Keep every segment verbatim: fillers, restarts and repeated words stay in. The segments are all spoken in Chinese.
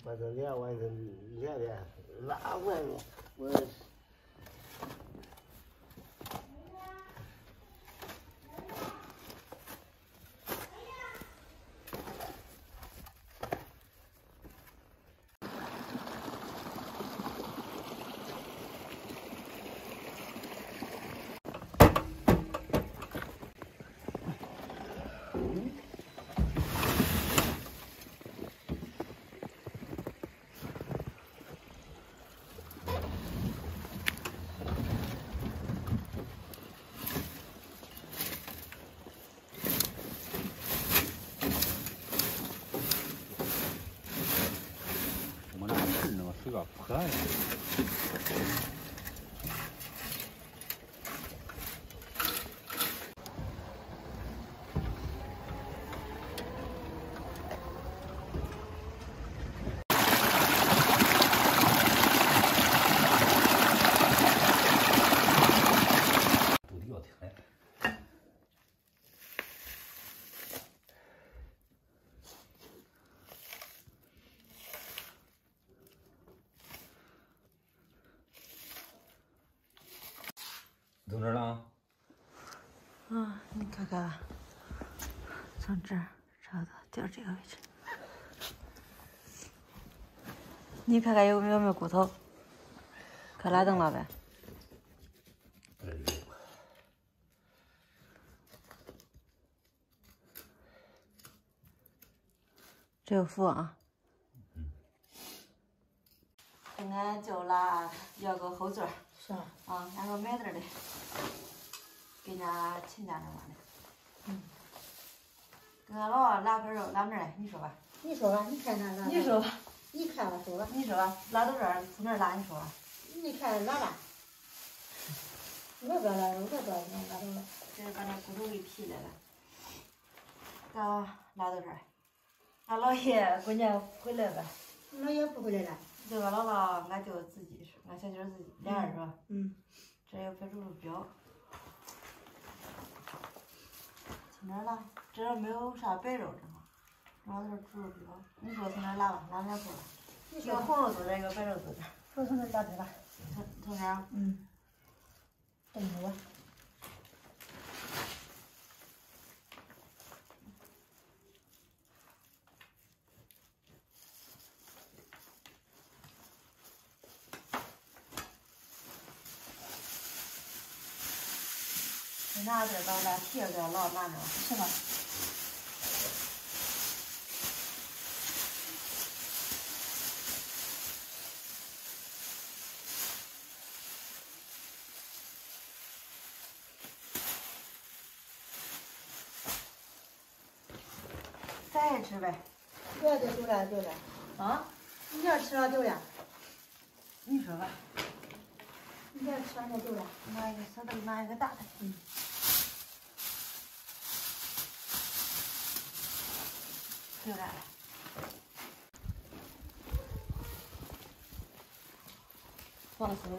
反正练完就练练，拉完了我。 水吧破了。肚里要疼嘞。 从这儿了啊！ 啊，你看看，从这儿找到掉这个位置，你看看有没有没有骨头？可拉登了呗？ 哎呦， 这有符啊。嗯。跟俺舅拉要个后座。 是啊，啊，俺说买点的，给人家亲家那玩的。嗯。跟俺老拉块肉，拉哪儿？你说吧。 你说吧，你看哪拉？ 你说吧。 你看吧，说吧。 你说吧，拉到这儿，从哪儿拉？你说吧。 你看哪拉？我不知道，我不知道能拉到哪。 这是把那骨头给劈来了。刚拉到这儿，俺姥爷过年回来吧？ 姥爷不回来了。 这个姥姥，俺就自己是，俺小舅自己俩人是吧？ 嗯。 这有白猪肉标。从哪儿拉？这儿没有啥白肉，这嘛，主要是猪肉标。你说从哪儿拉吧？拉哪头吧？一个红肉做这，一个白肉做这。 说从哪儿拉这吧？ 从从这儿？ 嗯。等会吧。 拿这到来皮儿都要老拿着，是吧？咱也吃呗。 不要再丢了，丢了。 啊？ 你要吃了丢了。 你说吧。 你要吃了再丢了。 拿一个小的，拿一个大的。嗯。 丢来了，放手。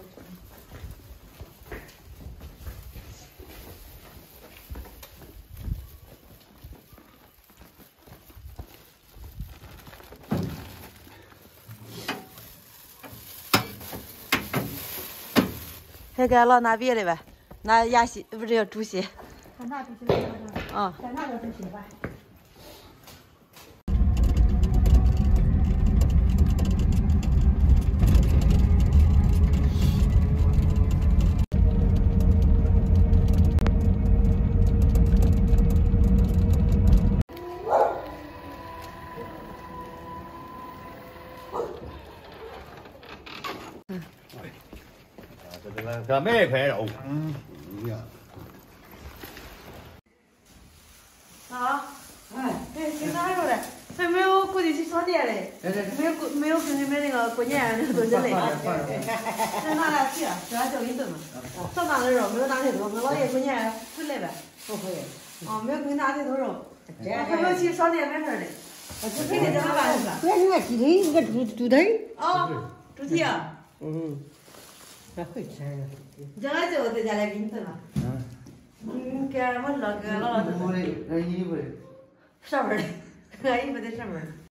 还给俺老拿别的呗，拿鸭血不是叫猪血。 拿猪血。 啊。 再拿个猪血吧。 这买一块肉。嗯，呀。 啊，哎，对，挺哪有嘞？还没有固定去商店嘞，没有没有跟你买那个过年那个东西嘞。再拿点皮，这俺叫给你炖嘛。少拿点肉，没有拿太多。我姥爷过年回来呗。 不会。 啊，没有给你拿太多肉。还没有去商店买份儿嘞。我只陪你这么办是吧？ 不要那个鸡腿，那个猪猪腿。 啊，猪蹄啊。 嗯。 那会吃。 你叫俺舅在家来给你炖吧。嗯。嗯，给俺我知道，给俺姥姥炖。 那衣服的。 上边的，俺衣服在上边。